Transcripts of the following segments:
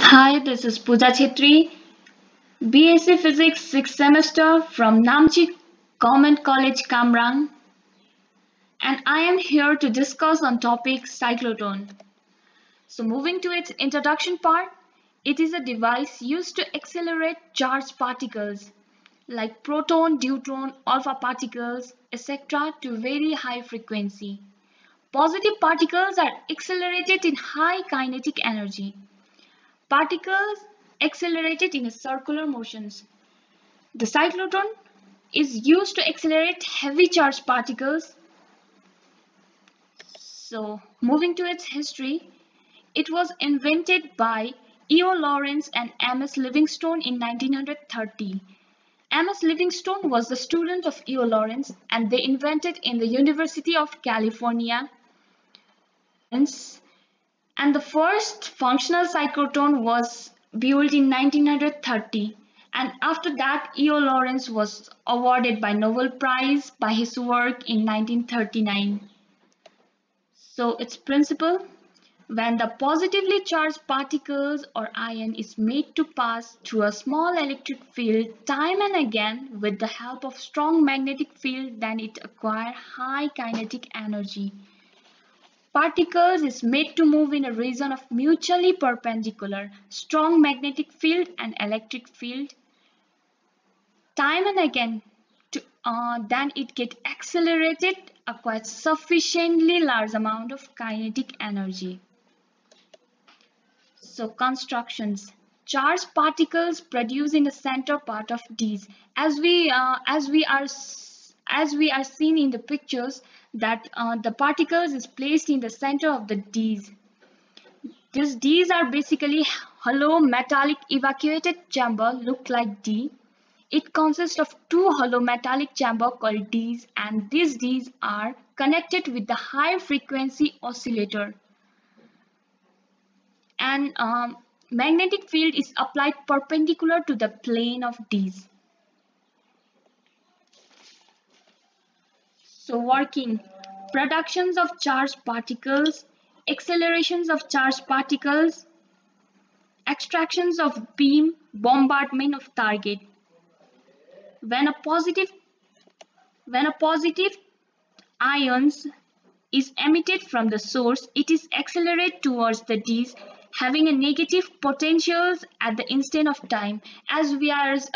Hi, this is Pooja Chhetri, BSc Physics 6th semester from Namchi Government College, Kamrang, and I am here to discuss on topic cyclotron. So moving to its introduction part, it is a device used to accelerate charged particles like proton, deuteron, alpha particles, etc. to very high frequency. Positive particles are accelerated in high kinetic energy. Particles accelerated in circular motions. The cyclotron is used to accelerate heavy charged particles. So, moving to its history, it was invented by E.O. Lawrence and M.S. Livingstone in 1930. M.S. Livingstone was the student of E.O. Lawrence and they invented in the University of California. And the first functional cyclotron was built in 1930. And after that, E.O. Lawrence was awarded by Nobel Prize by his work in 1939. So its principle, when the positively charged particles or ion is made to pass through a small electric field time and again with the help of strong magnetic field, then it acquires high kinetic energy. Particles is made to move in a region of mutually perpendicular, strong magnetic field and electric field time and again then it get accelerated, acquires sufficiently large amount of kinetic energy. So constructions. Charged particles produced in the center part of these. As we are seen in the pictures that the particles is placed in the center of the Ds. These Ds are basically hollow metallic evacuated chamber look like D. It consists of two hollow metallic chamber called Ds, and these Ds are connected with the high frequency oscillator. And magnetic field is applied perpendicular to the plane of Ds. So working, productions of charged particles, accelerations of charged particles, extractions of beam, bombardment of target. When a positive ions is emitted from the source, it is accelerated towards the Ds, having a negative potentials at the instant of time. As we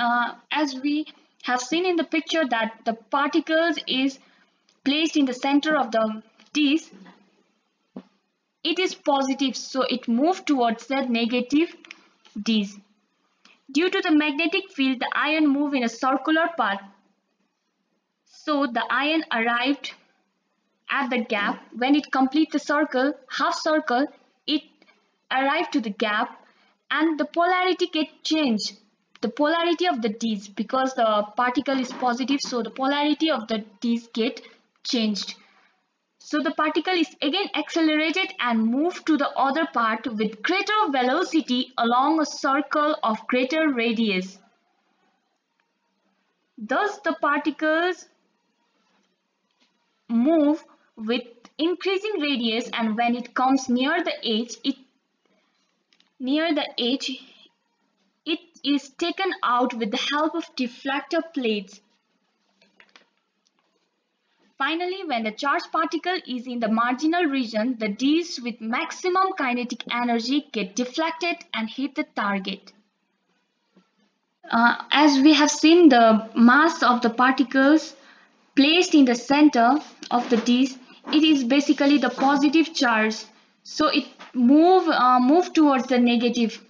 have seen in the picture that the particles is placed in the center of the Ds, it is positive, so it moved towards the negative Ds. Due to the magnetic field, the ion move in a circular path. So the ion arrived at the gap. When it completes the circle, half circle, it arrived to the gap and the polarity get changed. The polarity of the Ds, because the particle is positive, so the polarity of the Ds get changed. So the particle is again accelerated and moved to the other part with greater velocity along a circle of greater radius. Thus the particles move with increasing radius, and when it comes near the edge, it is taken out with the help of deflector plates. Finally, when the charged particle is in the marginal region, the Ds with maximum kinetic energy get deflected and hit the target. As we have seen, the mass of the particles placed in the center of the Ds, it is basically the positive charge. So it move towards the negative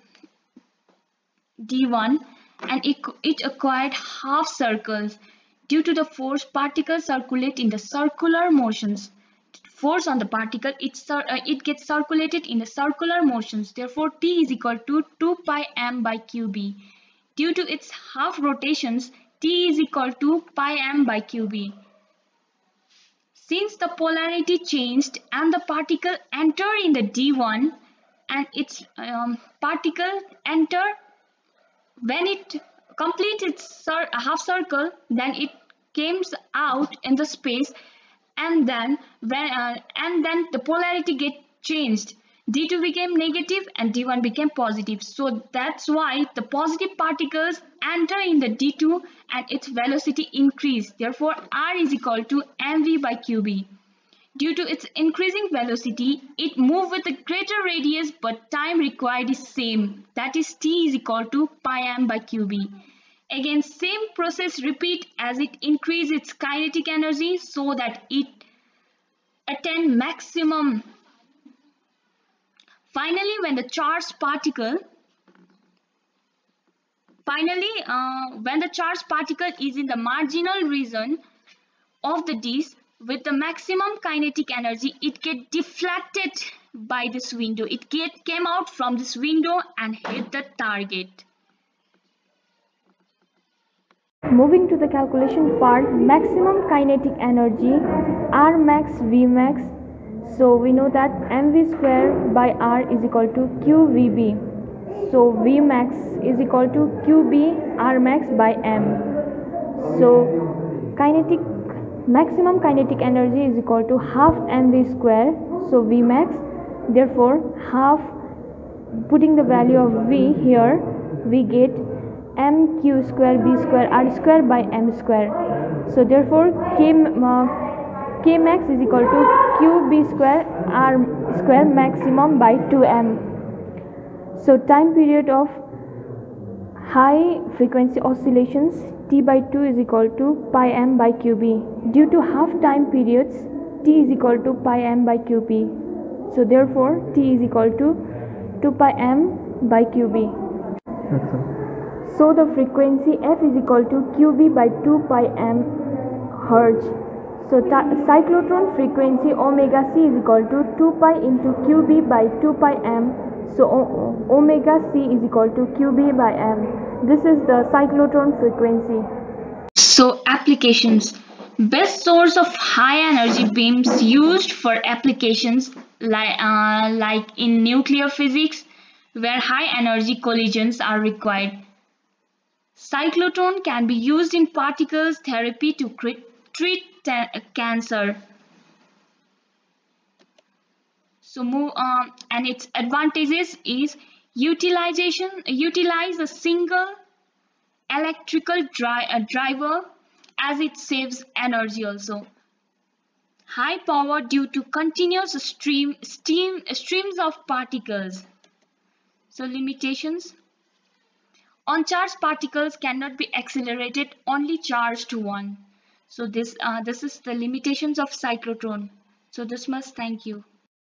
D1 and it acquired half circles. Due to the force, particles circulate in the circular motions. Force on the particle, it gets circulated in the circular motions. Therefore, T is equal to 2 pi m by qb. Due to its half rotations, T is equal to pi m by qb. Since the polarity changed and the particle enter in the D1 and its particle enter, when it completes its half circle, then it comes out in the space, and then the polarity get changed. D2 became negative and D1 became positive. So that's why the positive particles enter in the D2 and its velocity increase. Therefore, R is equal to mv by qb. Due to its increasing velocity, it moves with a greater radius but time required is same. That is T is equal to pi m by qb. Again, same process repeat as it increases its kinetic energy so that it attain maximum. Finally, when the charged particle is in the marginal region of the disk with the maximum kinetic energy, it get deflected by this window. It came out from this window and hit the target. Moving to the calculation part, maximum kinetic energy, R max, V max. So we know that mv square by R is equal to qvb. So V max is equal to qb R max by m. So maximum kinetic energy is equal to half mv square. So V max, therefore half, putting the value of V here, we get mq square b square r square by m square. So therefore k max is equal to qb square r square maximum by 2m. So time period of high frequency oscillations t by 2 is equal to pi m by qb. Due to half time periods, t is equal to pi m by qb. So therefore t is equal to 2 pi m by qb. So the frequency f is equal to qb by 2 pi m hertz. So cyclotron frequency omega c is equal to 2 pi into qb by 2 pi m. So omega c is equal to qb by m. This is the cyclotron frequency. So applications. Best source of high energy beams used for applications like in nuclear physics, where high energy collisions are required. Cyclotron can be used in particles therapy to treat cancer. So and its advantages is utilize a single electrical driver, as it saves energy also. High power due to continuous streams of particles. So limitations. Uncharged particles cannot be accelerated, only charged one. So this is the limitations of cyclotron. So this much. Thank you.